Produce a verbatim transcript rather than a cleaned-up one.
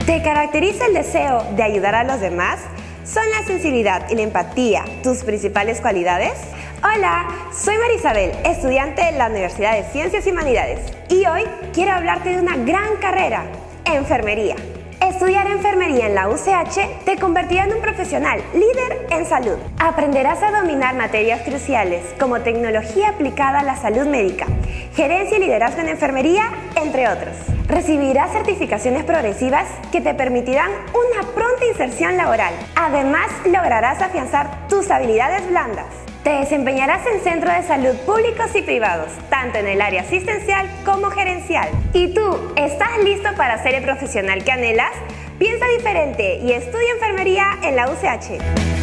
¿Te caracteriza el deseo de ayudar a los demás? ¿Son la sensibilidad y la empatía tus principales cualidades? Hola, soy Marisabel, estudiante de la Universidad de Ciencias y Humanidades, y hoy quiero hablarte de una gran carrera, enfermería. Estudiar enfermería en la U C H te convertirá en un profesional líder en salud. Aprenderás a dominar materias cruciales como tecnología aplicada a la salud médica, gerencia y liderazgo en enfermería, entre otros. Recibirás certificaciones progresivas que te permitirán una pronta inserción laboral. Además, lograrás afianzar tus habilidades blandas. Te desempeñarás en centros de salud públicos y privados, tanto en el área asistencial como gerencial. ¿Y tú, estás listo para ser el profesional que anhelas? Piensa diferente y estudia enfermería en la U C H.